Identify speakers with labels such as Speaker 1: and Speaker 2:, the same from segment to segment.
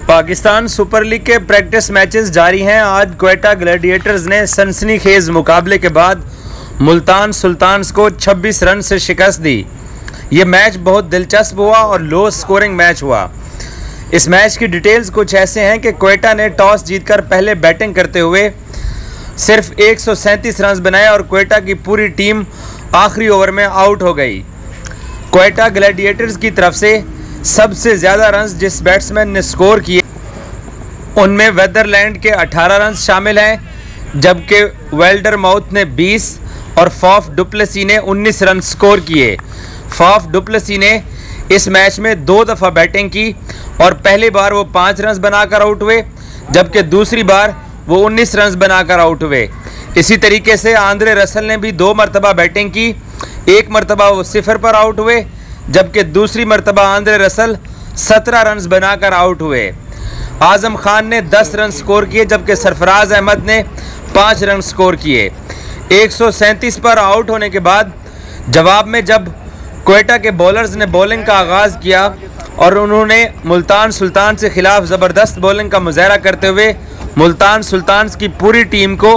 Speaker 1: Pakistan super league के practice matches जारी हैं। आज क्वेटा ग्लैडिएटर्स ने सनसनीखेज मुकाबले के बाद मुल्तान सुल्तान्स को 26 रन से शिकस्त दी। ये मैच बहुत दिलचस्प हुआ और लो स्कोरिंग मैच हुआ। इस मैच की डिटेल्स कुछ ऐसे हैं कि क्वेटा ने टॉस जीतकर पहले बैटिंग करते हुए सिर्फ 137 रन बनाए और क्वेटा की पूरी टीम आखिरी ओवर में आउट हो गई। क्वेटा ग्लैडिएटर्स की तरफ से सबसे ज़्यादा रन्स जिस बैट्समैन ने स्कोर किए उनमें वेदरलैंड के 18 रन शामिल हैं, जबकि वेल्डरमाउथ ने 20 और फाफ डुप्लेसी ने 19 रन स्कोर किए। फाफ डुप्लेसी ने इस मैच में 2 दफ़ा बैटिंग की और पहली बार वो 5 रन बनाकर आउट हुए, जबकि दूसरी बार वो 19 रन बनाकर आउट हुए। इसी तरीके से आंद्रे रसल ने भी 2 मरतबा बैटिंग की, एक मरतबा वो 0 पर आउट हुए, जबकि दूसरी मरतबा आंद्रे रसल 17 रन बनाकर आउट हुए। आजम खान ने 10 रन स्कोर किए, जबकि सरफराज अहमद ने 5 रन स्कोर किए। 137 पर आउट होने के बाद जवाब में जब क्वेटा के बॉलर्स ने बॉलिंग का आगाज़ किया और उन्होंने मुल्तान सुल्तान के खिलाफ ज़बरदस्त बॉलिंग का मुजाहरा करते हुए मुल्तान सुल्तान्स की पूरी टीम को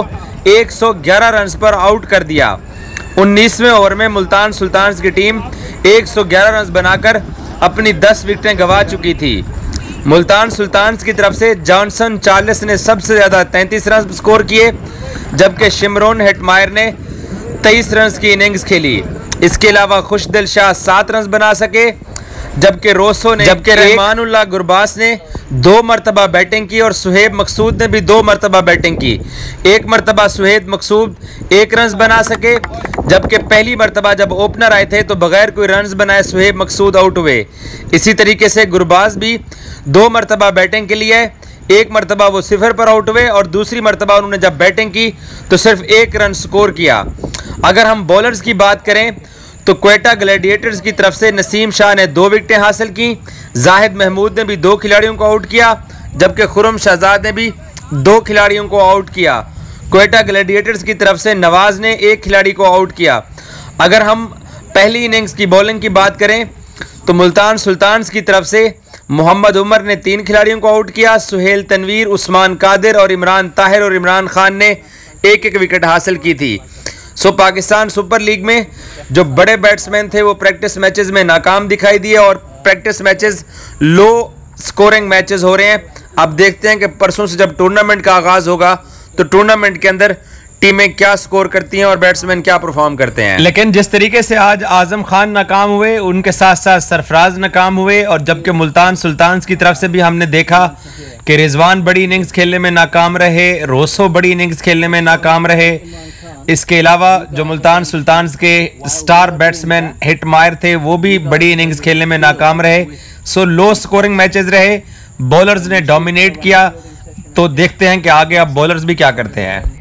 Speaker 1: 111 रन पर आउट कर दिया। 19वें ओवर में मुल्तान सुल्तान्स की टीम 111 रन बनाकर अपनी 10 विकेटें गंवा चुकी थी। मुल्तान सुल्तान्स की तरफ से जॉनसन चार्ल्स ने सबसे ज़्यादा 33 रन स्कोर किए, जबकि शिमरोन हेटमायर ने 23 रन की इनिंग्स खेली। इसके अलावा खुशदिल शाह 7 रन बना सके, जबकि रहमानुल्लाह गुरबास ने 2 मरतबा बैटिंग की और सुहेब मकसूद ने भी 2 मरतबा बैटिंग की। एक मरतबा सुहेब मकसूद 1 रन बना सके, जबकि पहली मरतबा जब ओपनर आए थे तो बगैर कोई रन बनाए सुहेब मकसूद आउट हुए। इसी तरीके से गुरबाज भी 2 मरतबा बैटिंग के लिए, एक मरतबा वो 0 पर आउट हुए और दूसरी मरतबा उन्होंने जब बैटिंग की तो सिर्फ 1 रन स्कोर किया। अगर हम बॉलर्स की बात करें तो क्वेटा ग्लैडिएटर्स की तरफ से नसीम शाह ने 2 विकेटें हासिल की, जाहिद महमूद ने भी 2 खिलाड़ियों को आउट किया, जबकि खुरम शहजाद ने भी 2 खिलाड़ियों को आउट किया। क्वेटा ग्लैडिएटर्स की तरफ से नवाज ने 1 खिलाड़ी को आउट किया। अगर हम पहली इनिंग्स की बॉलिंग की बात करें तो मुल्तान सुल्तान्स की तरफ से मोहम्मद उमर ने 3 खिलाड़ियों को आउट किया। सुहेल तनवीर, उस्मान कादिर और इमरान ताहिर और इमरान खान ने 1-1 विकेट हासिल की थी। पाकिस्तान सुपर लीग में जो बड़े बैट्समैन थे वो प्रैक्टिस मैचेस में नाकाम दिखाई दिए और practice matches low scoring matches हो रहे हैं। अब देखते हैं कि परसों से जब टूर्नामेंट का आगाज़ होगा तो टूर्नामेंट के अंदर टीमें क्या स्कोर करती हैं और बैट्समैन क्या परफॉर्म करते हैं। लेकिन जिस तरीके से आज आजम खान नाकाम हुए, उनके साथ साथ सरफराज नाकाम हुए, और जबकि मुल्तान सुल्तान्स की तरफ से भी हमने देखा कि रिजवान बड़ी इनिंग्स खेलने में नाकाम रहे, रोसो बड़ी इनिंग्स खेलने में नाकाम रहे। इसके अलावा जो मुल्तान सुल्तान्स के स्टार बैट्समैन हिटमायर थे वो भी बड़ी इनिंग्स खेलने में नाकाम रहे। लो स्कोरिंग मैचेस रहे, बॉलर्स ने डोमिनेट किया। तो देखते हैं कि आगे अब बॉलर्स भी क्या करते हैं।